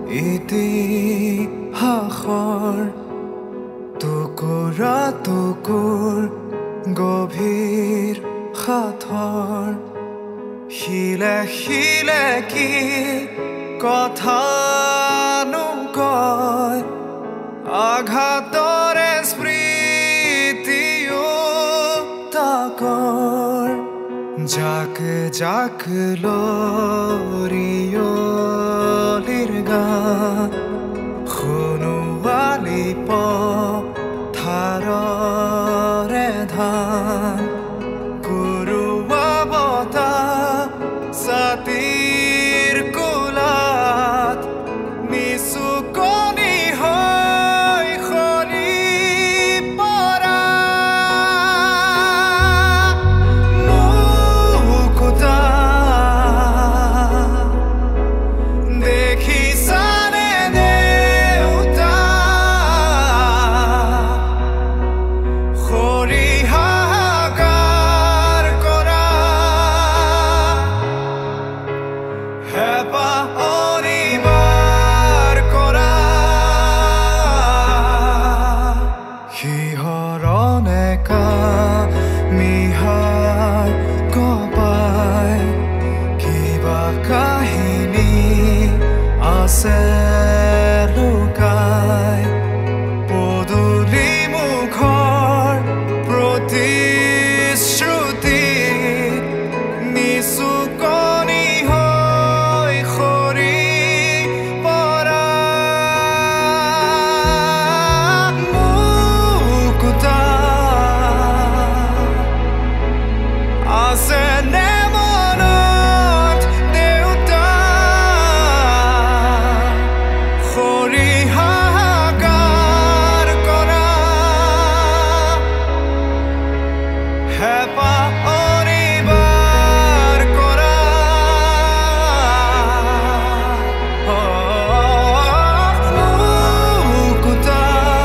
ইতিহাসৰ টুকুৰা টুকুৰ গভীৰ সাথৰ শিলে শিলে কি কথানো কয় আঘাতৰে স্মৃতিও তাকৰ জাক জাক লৰিয়লিৰ গান শুনোৱালি পথাৰৰে ধান কুৰুৱা বতাহ ছাতিৰ কোলাত নিচুকনি হৈ সৰি পৰা মুকুতা দেখিছানে দেউতা সৰি হাহাকাৰ কৰা হেঁপাহ অনিবাৰ কৰা শিহৰণে কামিহাৰ কপাই কিবা কাহিনী আছে লুকাই পদূলি মুখৰ প্ৰতিশ্ৰুতি নিচুকনি হৈ সৰি পৰা মুকুতা আছে নে মনত দেউতা সৰি হাহাকাৰ কৰা হেঁপাহ অনিবাৰ কৰা মুকুতা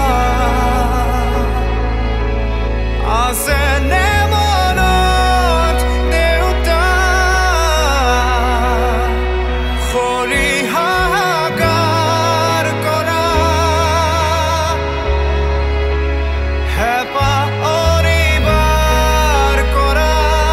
আছে নে মনত দেউতা সৰি হাহাকাৰ কৰা হেঁপাহ অনিবাৰ কৰা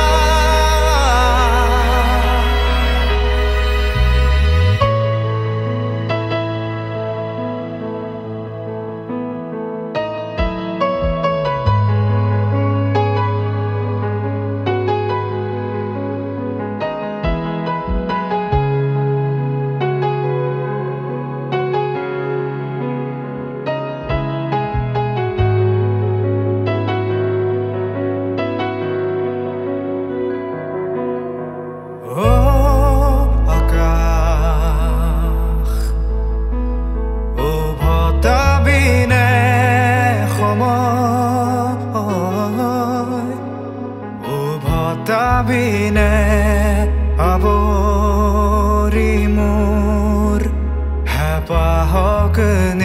আকাশ উভতা বিনে সময় উভতা বিনে আৱৰি মোৰ হেঁপাহক